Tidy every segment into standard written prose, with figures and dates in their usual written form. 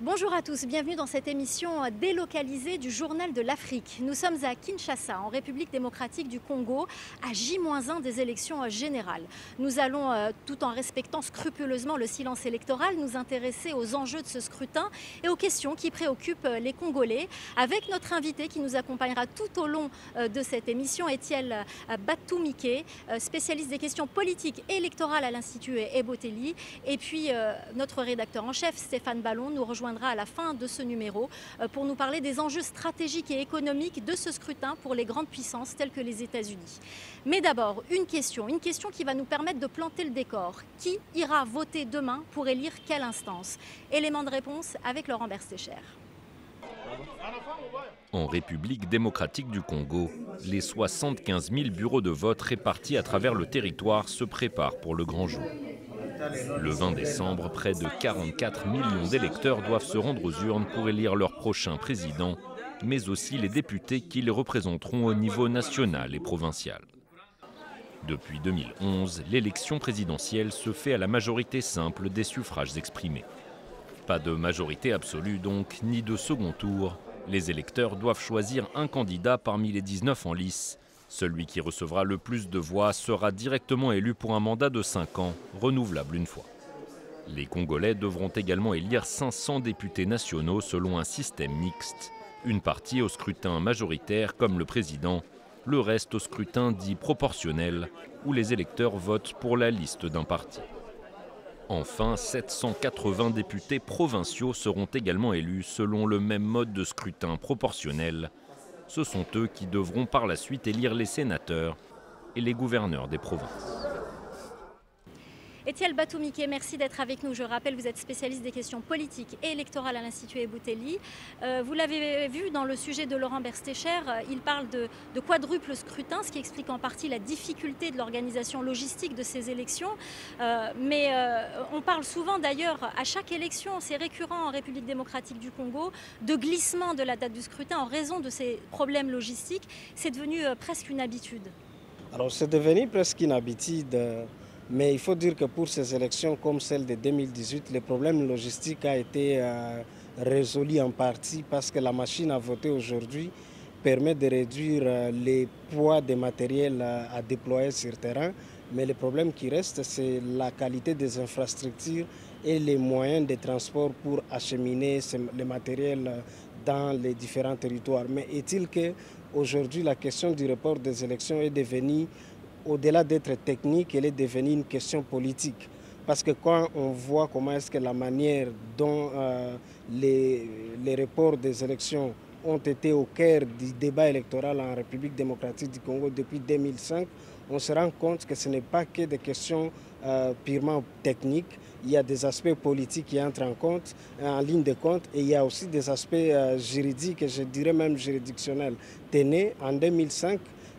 Bonjour à tous, bienvenue dans cette émission délocalisée du Journal de l'Afrique. Nous sommes à Kinshasa, en République démocratique du Congo, à J-1 des élections générales. Nous allons, tout en respectant scrupuleusement le silence électoral, nous intéresser aux enjeux de ce scrutin et aux questions qui préoccupent les Congolais, avec notre invité qui nous accompagnera tout au long de cette émission, Etiel Batumike, spécialiste des questions politiques et électorales à l'Institut Ebotelli, et puis notre rédacteur en chef, Stéphane Ballon, nous rejoindra à la fin de ce numéro pour nous parler des enjeux stratégiques et économiques de ce scrutin pour les grandes puissances telles que les États-Unis. Mais d'abord, une question qui va nous permettre de planter le décor. Qui ira voter demain pour élire quelle instance? Élément de réponse avec Laurent Berstécher. En République démocratique du Congo, les 75 000 bureaux de vote répartis à travers le territoire se préparent pour le grand jour. Le 20 décembre, près de 44 millions d'électeurs doivent se rendre aux urnes pour élire leur prochain président, mais aussi les députés qui les représenteront au niveau national et provincial. Depuis 2011, l'élection présidentielle se fait à la majorité simple des suffrages exprimés. Pas de majorité absolue donc, ni de second tour. Les électeurs doivent choisir un candidat parmi les 19 en lice. Celui qui recevra le plus de voix sera directement élu pour un mandat de 5 ans, renouvelable une fois. Les Congolais devront également élire 500 députés nationaux selon un système mixte. Une partie au scrutin majoritaire comme le président, le reste au scrutin dit proportionnel, où les électeurs votent pour la liste d'un parti. Enfin, 780 députés provinciaux seront également élus selon le même mode de scrutin proportionnel. Ce sont eux qui devront par la suite élire les sénateurs et les gouverneurs des provinces. Etiel Batumike, merci d'être avec nous. Je rappelle, vous êtes spécialiste des questions politiques et électorales à l'Institut Ebotelli. Vous l'avez vu dans le sujet de Laurent Berstécher, il parle de quadruple scrutin, ce qui explique en partie la difficulté de l'organisation logistique de ces élections. Mais on parle souvent d'ailleurs, à chaque élection, c'est récurrent en République démocratique du Congo, de glissement de la date du scrutin en raison de ces problèmes logistiques. C'est devenu presque une habitude. Alors c'est devenu presque une habitude. Mais il faut dire que pour ces élections comme celle de 2018, le problème logistique a été résolu en partie parce que la machine à voter aujourd'hui permet de réduire les poids des matériels à déployer sur le terrain. Mais le problème qui reste, c'est la qualité des infrastructures et les moyens de transport pour acheminer le matériel dans les différents territoires. Mais est-il qu'aujourd'hui, la question du report des élections est devenue, au-delà d'être technique, elle est devenue une question politique. Parce que quand on voit comment est-ce que la manière dont les reports des élections ont été au cœur du débat électoral en République démocratique du Congo depuis 2005, on se rend compte que ce n'est pas que des questions purement techniques. Il y a des aspects politiques qui entrent en ligne de compte, et il y a aussi des aspects juridiques, et je dirais même juridictionnels. Tenez, en 2005,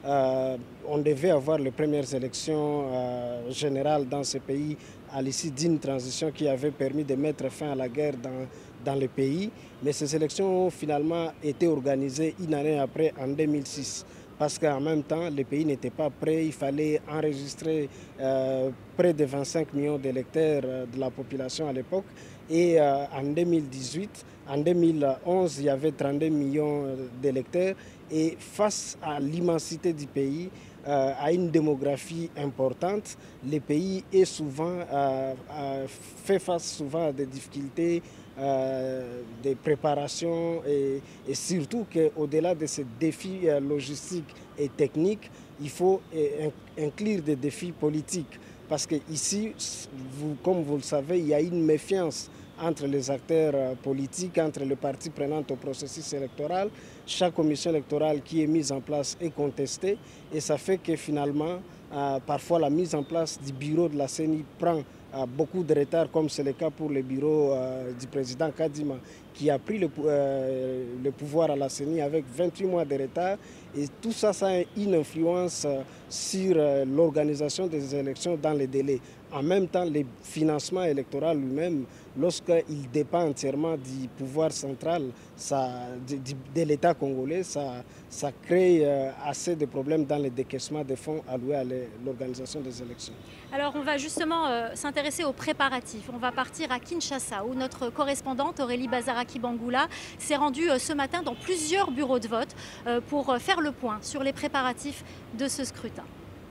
on devait avoir les premières élections générales dans ce pays à l'issue d'une transition qui avait permis de mettre fin à la guerre dans le pays. Mais ces élections ont finalement été organisées une année après, en 2006. Parce qu'en même temps, le pays n'était pas prêt. Il fallait enregistrer près de 25 millions d'électeurs de la population à l'époque. Et en 2018, en 2011, il y avait 32 millions d'électeurs. Et face à l'immensité du pays, à une démographie importante, le pays est souvent, fait face souvent à des difficultés de préparation et surtout qu'au-delà de ces défis logistiques et techniques, il faut inclure des défis politiques. Parce qu'ici, comme vous le savez, il y a une méfiance entre les acteurs politiques, entre les parties prenantes au processus électoral. Chaque commission électorale qui est mise en place est contestée et ça fait que finalement, parfois la mise en place du bureau de la CENI prend beaucoup de retard, comme c'est le cas pour le bureau du président Kadima, qui a pris le pouvoir à la CENI avec 28 mois de retard. Et tout ça, ça a une influence sur l'organisation des élections dans les délais. En même temps, le financement électoral lui-même, lorsqu'il dépend entièrement du pouvoir central de l'État congolais, ça crée assez de problèmes dans le décaissement des fonds alloués à l'organisation des élections. Alors on va justement s'intéresser aux préparatifs. On va partir à Kinshasa où notre correspondante Aurélie Bazaraki-Bangoula s'est rendue ce matin dans plusieurs bureaux de vote pour faire le point sur les préparatifs de ce scrutin.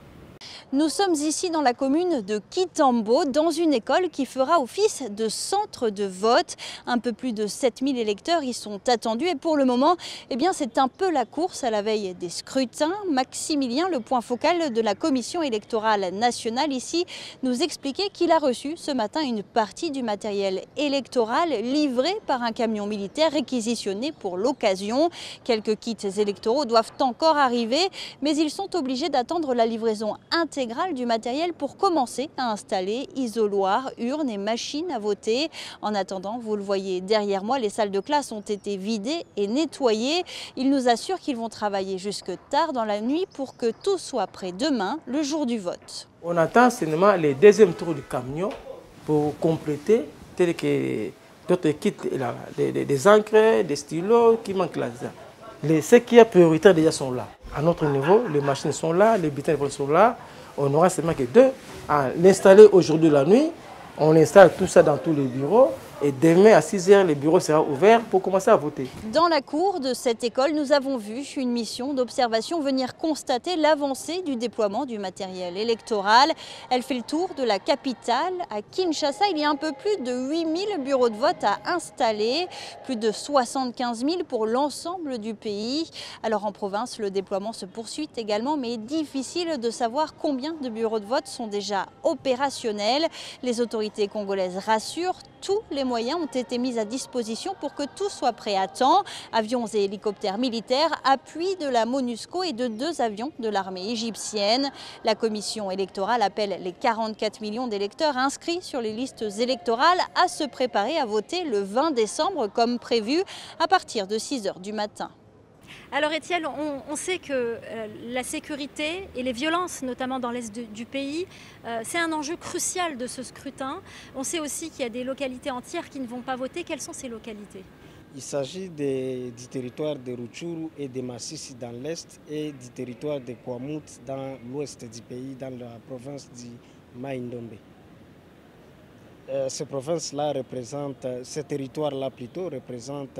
Nous sommes ici dans la commune de Kitambo, dans une école qui fera office de centre de vote. Un peu plus de 7000 électeurs y sont attendus et pour le moment, c'est un peu la course à la veille des scrutins. Maximilien, le point focal de la commission électorale nationale ici, nous expliquait qu'il a reçu ce matin une partie du matériel électoral livré par un camion militaire réquisitionné pour l'occasion. Quelques kits électoraux doivent encore arriver, mais ils sont obligés d'attendre la livraison intégrale du matériel pour commencer à installer isoloirs, urnes et machines à voter. En attendant, vous le voyez derrière moi, les salles de classe ont été vidées et nettoyées. Ils nous assurent qu'ils vont travailler jusque tard dans la nuit pour que tout soit prêt demain, le jour du vote. On attend seulement les deuxièmes tours du camion pour compléter, tel que d'autres kits, des encres, des stylos qui manquent là. Ce qui est prioritaire déjà sont là. À notre niveau, les machines sont là, les bulletins de vote sont là. On n'aura seulement que deux à l'installer aujourd'hui la nuit. On installe tout ça dans tous les bureaux. Et demain à 6 h, le bureau sera ouvert pour commencer à voter. Dans la cour de cette école, nous avons vu une mission d'observation venir constater l'avancée du déploiement du matériel électoral. Elle fait le tour de la capitale. À Kinshasa, il y a un peu plus de 8000 bureaux de vote à installer, plus de 75 000 pour l'ensemble du pays. Alors en province, le déploiement se poursuit également, mais difficile de savoir combien de bureaux de vote sont déjà opérationnels. Les autorités congolaises rassurent, tous les moyens ont été mis à disposition pour que tout soit prêt à temps. Avions et hélicoptères militaires, appui de la MONUSCO et de 2 avions de l'armée égyptienne. La commission électorale appelle les 44 millions d'électeurs inscrits sur les listes électorales à se préparer à voter le 20 décembre comme prévu à partir de 6 h du matin. Alors Étienne, on sait que la sécurité et les violences, notamment dans l'est du pays, c'est un enjeu crucial de ce scrutin. On sait aussi qu'il y a des localités entières qui ne vont pas voter. Quelles sont ces localités? Il s'agit du territoire de Rutshuru et de Masisi dans l'est et du territoire de Kwamut dans l'ouest du pays, dans la province du Mai-Ndombe. Ce territoire-là plutôt représente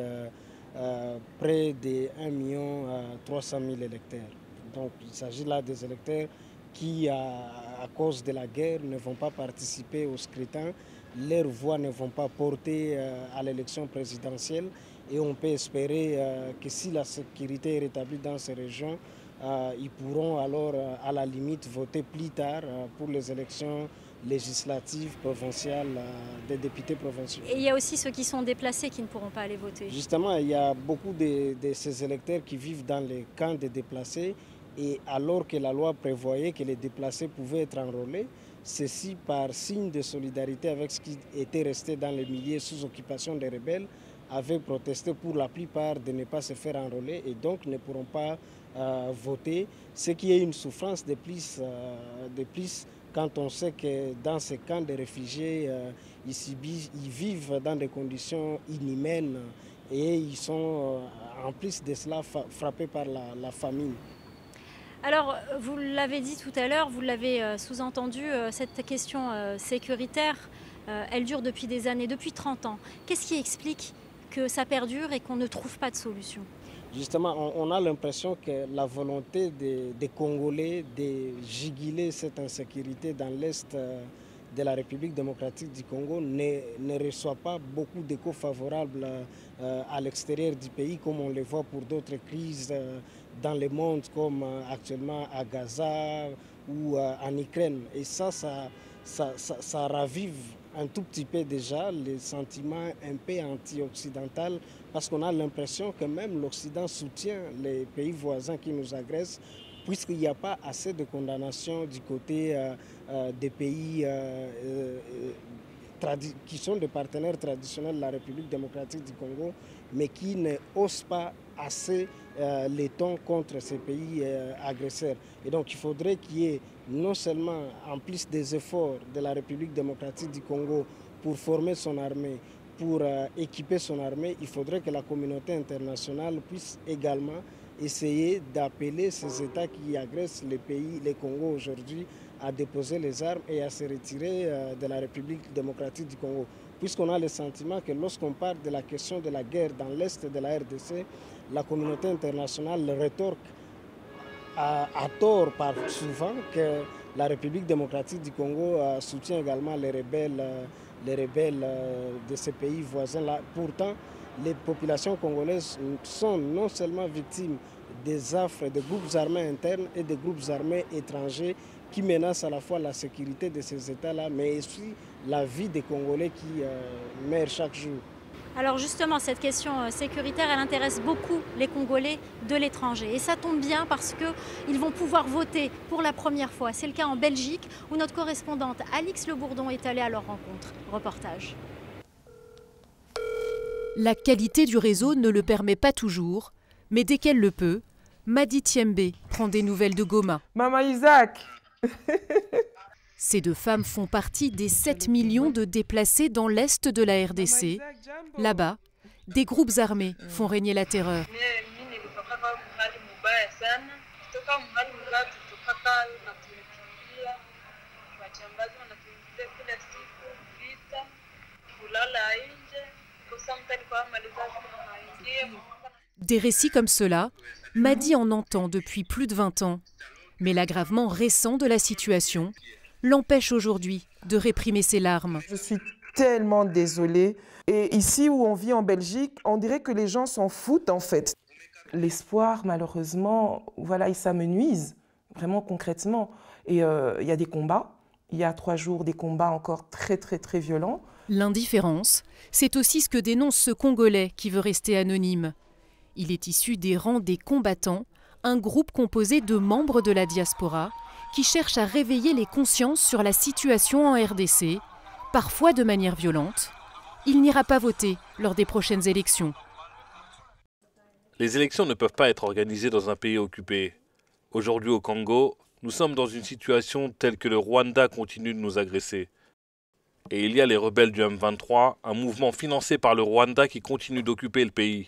près de 1 300 000 électeurs. Donc il s'agit là des électeurs qui, à cause de la guerre, ne vont pas participer au scrutin. Leurs voix ne vont pas porter à l'élection présidentielle et on peut espérer que si la sécurité est rétablie dans ces régions, ils pourront alors à la limite voter plus tard pour les élections législatives, provinciales, des députés provinciaux. Et il y a aussi ceux qui sont déplacés qui ne pourront pas aller voter. Justement, il y a beaucoup de ces électeurs qui vivent dans les camps des déplacés et alors que la loi prévoyait que les déplacés pouvaient être enrôlés, ceci par signe de solidarité avec ce qui était resté dans les milieux sous occupation des rebelles, avaient protesté pour la plupart de ne pas se faire enrôler et donc ne pourront pas voter, ce qui est une souffrance de plus quand on sait que dans ces camps de réfugiés, ils vivent dans des conditions inhumaines et ils sont en plus de cela frappés par la famine. Alors, vous l'avez dit tout à l'heure, vous l'avez sous-entendu, cette question sécuritaire, elle dure depuis des années, depuis 30 ans. Qu'est-ce qui explique que ça perdure et qu'on ne trouve pas de solution? Justement, on a l'impression que la volonté des Congolais de juguler cette insécurité dans l'est de la République démocratique du Congo ne reçoit pas beaucoup d'échos favorables à l'extérieur du pays, comme on le voit pour d'autres crises dans le monde, comme actuellement à Gaza ou en Ukraine. Et ça ravive un tout petit peu déjà les sentiments un peu anti-occidentaux parce qu'on a l'impression que même l'Occident soutient les pays voisins qui nous agressent puisqu'il n'y a pas assez de condamnation du côté des pays qui sont des partenaires traditionnels de la République démocratique du Congo, mais qui ne osent pas assez les tons contre ces pays agresseurs. Et donc il faudrait qu'il y ait non seulement, en plus des efforts de la République démocratique du Congo pour former son armée, pour équiper son armée, il faudrait que la communauté internationale puisse également essayer d'appeler ces États qui agressent les pays, les Congos aujourd'hui, à déposer les armes et à se retirer de la République démocratique du Congo. Puisqu'on a le sentiment que lorsqu'on parle de la question de la guerre dans l'est de la RDC, la communauté internationale rétorque à tort par souvent que la République démocratique du Congo soutient également les rebelles de ces pays voisins-là. Pourtant, les populations congolaises sont non seulement victimes des affres de groupes armés internes et de groupes armés étrangers qui menacent à la fois la sécurité de ces États-là, mais aussi la vie des Congolais qui meurent chaque jour. Alors justement, cette question sécuritaire, elle intéresse beaucoup les Congolais de l'étranger. Et ça tombe bien parce qu'ils vont pouvoir voter pour la première fois. C'est le cas en Belgique, où notre correspondante Alix Le Bourdon est allée à leur rencontre. Reportage. La qualité du réseau ne le permet pas toujours, mais dès qu'elle le peut, Madi Thiembe prend des nouvelles de Goma. Maman Isaac. Ces deux femmes font partie des 7 millions de déplacés dans l'est de la RDC. Là-bas, des groupes armés font régner la terreur. Des récits comme cela, Madi en entend depuis plus de 20 ans. Mais l'aggravement récent de la situation l'empêche aujourd'hui de réprimer ses larmes. Je suis tellement désolée. Et ici où on vit en Belgique, on dirait que les gens s'en foutent en fait. L'espoir, malheureusement, voilà, il s'amenuise, vraiment concrètement. Et il y a des combats. Il y a 3 jours des combats encore très violents. L'indifférence, c'est aussi ce que dénonce ce Congolais qui veut rester anonyme. Il est issu des rangs des combattants, un groupe composé de membres de la diaspora qui cherche à réveiller les consciences sur la situation en RDC, parfois de manière violente. Il n'ira pas voter lors des prochaines élections. Les élections ne peuvent pas être organisées dans un pays occupé. Aujourd'hui au Congo, nous sommes dans une situation telle que le Rwanda continue de nous agresser. Et il y a les rebelles du M23, un mouvement financé par le Rwanda qui continue d'occuper le pays.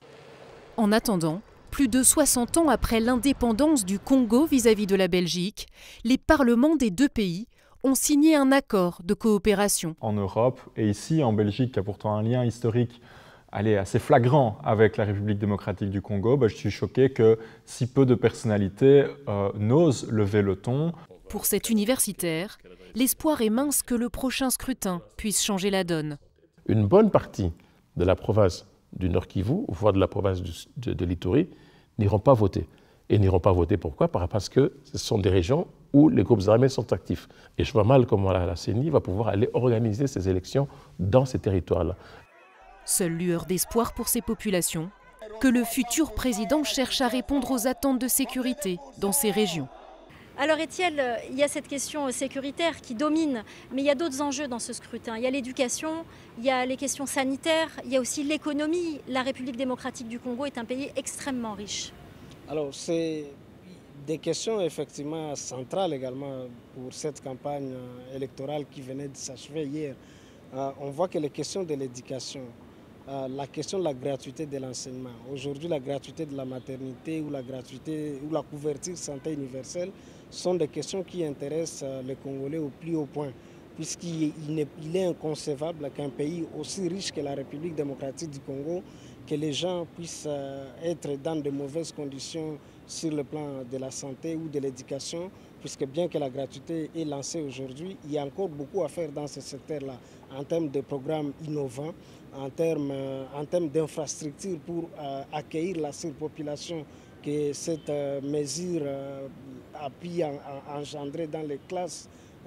En attendant, plus de 60 ans après l'indépendance du Congo vis-à-vis de la Belgique, les parlements des deux pays ont signé un accord de coopération. En Europe et ici en Belgique, qui a pourtant un lien historique assez flagrant avec la République démocratique du Congo, je suis choqué que si peu de personnalités n'osent lever le ton. Pour cet universitaire, l'espoir est mince que le prochain scrutin puisse changer la donne. Une bonne partie de la province du Nord Kivu, voire de la province de l'Ituri, n'iront pas voter. Et n'iront pas voter pourquoi? Parce que ce sont des régions où les groupes armés sont actifs. Et je vois mal comment la CENI va pouvoir aller organiser ces élections dans ces territoires-là. Seule lueur d'espoir pour ces populations, que le futur président cherche à répondre aux attentes de sécurité dans ces régions. Alors Étienne, il y a cette question sécuritaire qui domine, mais il y a d'autres enjeux dans ce scrutin. Il y a l'éducation, il y a les questions sanitaires, il y a aussi l'économie. La République démocratique du Congo est un pays extrêmement riche. Alors c'est des questions effectivement centrales également pour cette campagne électorale qui venait de s'achever hier. On voit que les questions de l'éducation, la question de la gratuité de l'enseignement, aujourd'hui la gratuité de la maternité ou la gratuité ou la couverture santé universelle sont des questions qui intéressent les Congolais au plus haut point, puisqu'il est inconcevable qu'un pays aussi riche que la République démocratique du Congo, que les gens puissent être dans de mauvaises conditions sur le plan de la santé ou de l'éducation, puisque bien que la gratuité est lancée aujourd'hui, il y a encore beaucoup à faire dans ce secteur-là, en termes de programmes innovants, en termes d'infrastructures pour accueillir la surpopulation que cette mesure a pu engendrer dans les classes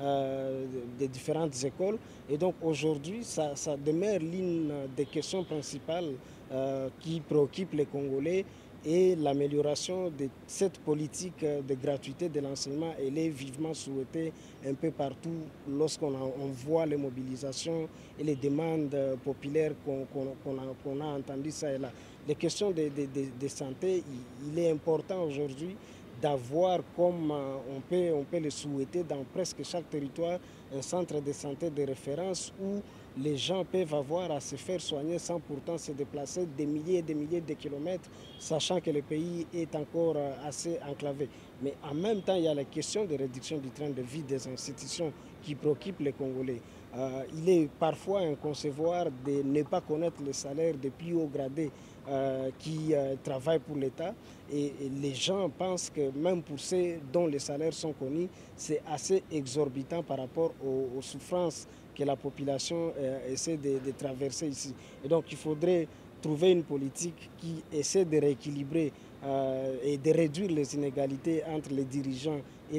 des différentes écoles. Et donc aujourd'hui, ça demeure l'une des questions principales qui préoccupent les Congolais. Et l'amélioration de cette politique de gratuité de l'enseignement, elle est vivement souhaitée un peu partout lorsqu'on voit les mobilisations et les demandes populaires qu'on a entendues ça et là. Les questions de santé, il est important aujourd'hui d'avoir, comme on peut le souhaiter dans presque chaque territoire, un centre de santé de référence où les gens peuvent avoir à se faire soigner sans pourtant se déplacer des milliers et des milliers de kilomètres, sachant que le pays est encore assez enclavé. Mais en même temps, il y a la question de réduction du train de vie des institutions qui préoccupent les Congolais. Il est parfois inconcevable de ne pas connaître le salaire des plus hauts gradés qui travaillent pour l'État. Et les gens pensent que même pour ceux dont les salaires sont connus, c'est assez exorbitant par rapport aux souffrances que la population essaie de traverser ici. Et donc il faudrait trouver une politique qui essaie de rééquilibrer et de réduire les inégalités entre les dirigeants et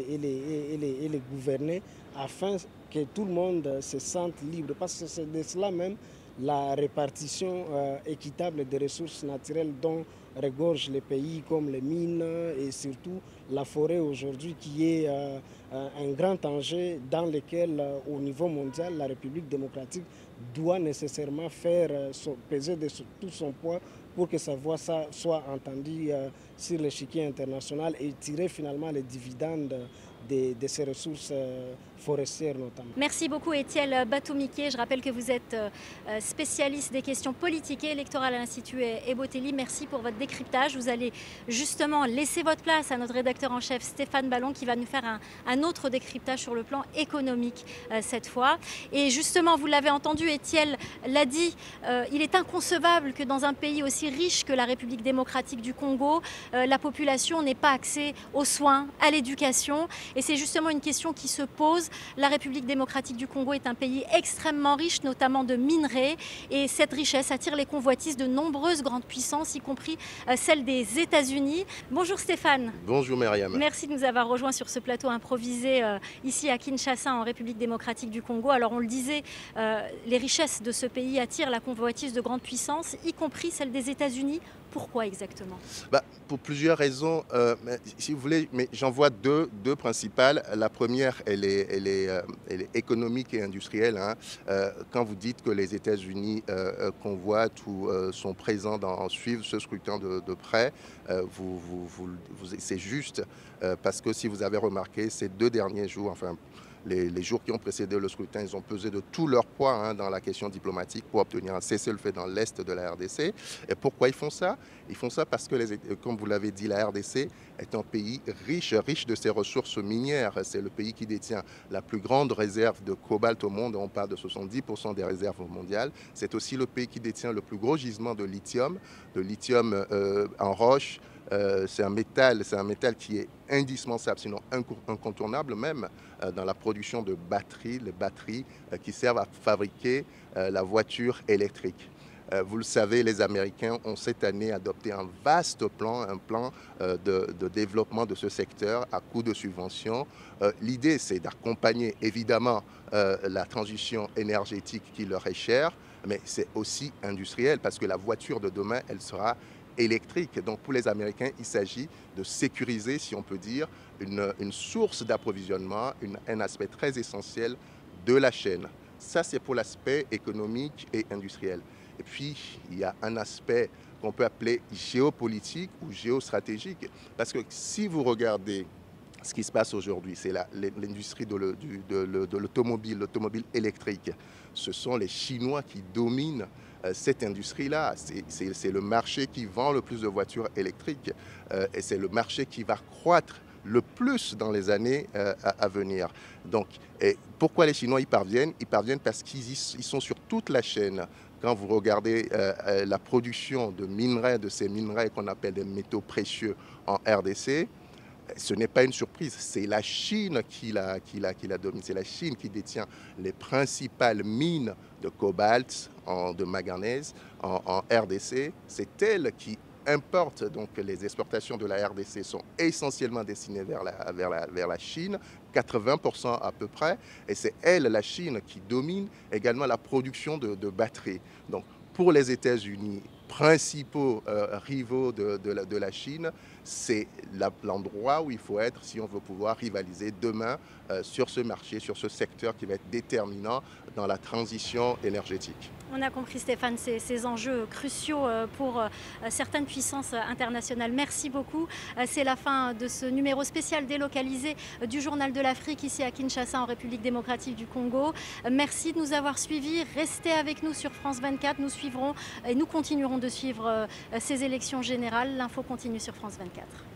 les gouvernés afin que tout le monde se sente libre. Parce que c'est de cela même la répartition équitable des ressources naturelles dont regorgent les pays comme les mines et surtout la forêt aujourd'hui qui est un grand enjeu dans lequel au niveau mondial la République démocratique doit nécessairement faire peser tout son poids pour que sa voix soit entendue sur l'échiquier international et tirer finalement les dividendes de ces ressources forestières notamment. Merci beaucoup Étienne Batoumike. Je rappelle que vous êtes spécialiste des questions politiques et électorales à l'Institut Ebotelli. Merci pour votre décryptage. Vous allez justement laisser votre place à notre rédacteur en chef Stéphane Ballon qui va nous faire un autre décryptage sur le plan économique cette fois. Et justement, vous l'avez entendu, Étienne l'a dit, il est inconcevable que dans un pays aussi riche que la République démocratique du Congo, la population n'ait pas accès aux soins, à l'éducation. Et c'est justement une question qui se pose. La République démocratique du Congo est un pays extrêmement riche, notamment de minerais. Et cette richesse attire les convoitises de nombreuses grandes puissances, y compris celle des États-Unis. Bonjour Stéphane. Bonjour Myriam. Merci de nous avoir rejoints sur ce plateau improvisé ici à Kinshasa, en République démocratique du Congo. Alors on le disait, les richesses de ce pays attirent la convoitise de grandes puissances, y compris celle des États-Unis. Pourquoi exactement? Pour plusieurs raisons, si vous voulez, mais j'en vois deux principales. La première, elle est économique et industrielle. Quand vous dites que les États-Unis convoitent ou sont présents suivent ce scrutin de près, c'est juste parce que si vous avez remarqué, ces 2 derniers jours, enfin les jours qui ont précédé le scrutin, ils ont pesé de tout leur poids dans la question diplomatique pour obtenir un cessez-le-feu dans l'est de la RDC. Et pourquoi ils font ça? Ils font ça parce que, comme vous l'avez dit, la RDC est un pays riche de ses ressources minières. C'est le pays qui détient la plus grande réserve de cobalt au monde. On parle de 70% des réserves mondiales. C'est aussi le pays qui détient le plus gros gisement de lithium en roche. C'est un métal qui est indispensable, sinon incontournable même, dans la production de batteries, les batteries qui servent à fabriquer la voiture électrique. Vous le savez, les Américains ont cette année adopté un vaste plan, de développement de ce secteur à coût de subventions. L'idée, c'est d'accompagner évidemment la transition énergétique qui leur est chère, mais c'est aussi industriel parce que la voiture de demain, elle sera électrique. Donc pour les Américains, il s'agit de sécuriser, si on peut dire, une source d'approvisionnement, un aspect très essentiel de la chaîne. Ça, c'est pour l'aspect économique et industriel. Et puis, il y a un aspect qu'on peut appeler géopolitique ou géostratégique. Parce que si vous regardez ce qui se passe aujourd'hui, c'est l'industrie de l'automobile électrique. Ce sont les Chinois qui dominent cette industrie-là. C'est le marché qui vend le plus de voitures électriques et c'est le marché qui va croître le plus dans les années à venir. Donc, pourquoi les Chinois y parviennent? Ils parviennent parce qu'ils sont sur toute la chaîne. Quand vous regardez la production de minerais, de ces minerais qu'on appelle des métaux précieux en RDC, ce n'est pas une surprise, c'est la Chine qui la domine. C'est la Chine qui détient les principales mines de cobalt, de manganèse en RDC. C'est elle qui importe, donc les exportations de la RDC sont essentiellement destinées vers la Chine, 80% à peu près, et c'est elle, la Chine, qui domine également la production de batteries. Donc pour les États-Unis, principaux rivaux de la Chine, c'est l'endroit où il faut être si on veut pouvoir rivaliser demain sur ce marché, sur ce secteur qui va être déterminant dans la transition énergétique. On a compris, Stéphane, ces enjeux cruciaux pour certaines puissances internationales. Merci beaucoup. C'est la fin de ce numéro spécial délocalisé du Journal de l'Afrique ici à Kinshasa, en République démocratique du Congo. Merci de nous avoir suivis. Restez avec nous sur France 24. Nous suivrons et nous continuerons de suivre ces élections générales. L'info continue sur France 24.